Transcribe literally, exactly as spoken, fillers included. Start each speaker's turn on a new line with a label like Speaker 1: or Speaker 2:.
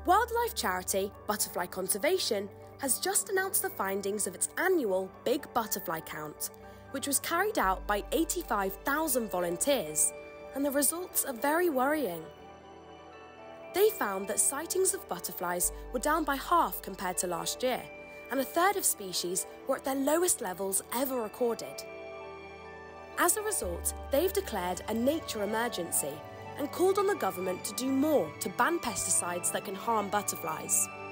Speaker 1: Wildlife charity Butterfly Conservation has just announced the findings of its annual Big Butterfly Count, which was carried out by eighty-five thousand volunteers, and the results are very worrying. They found that sightings of butterflies were down by half compared to last year, and a third of species were at their lowest levels ever recorded. As a result, they've declared a nature emergency and called on the government to do more to ban pesticides that can harm butterflies.